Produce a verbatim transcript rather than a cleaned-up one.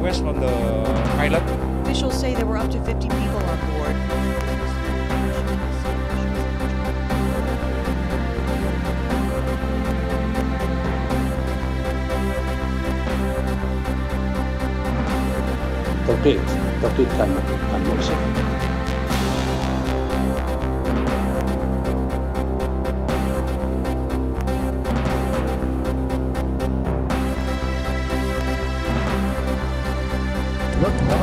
request from the pilot. Officials say there were up to fifty people on board. Turkey, Turkey can can mix it. Look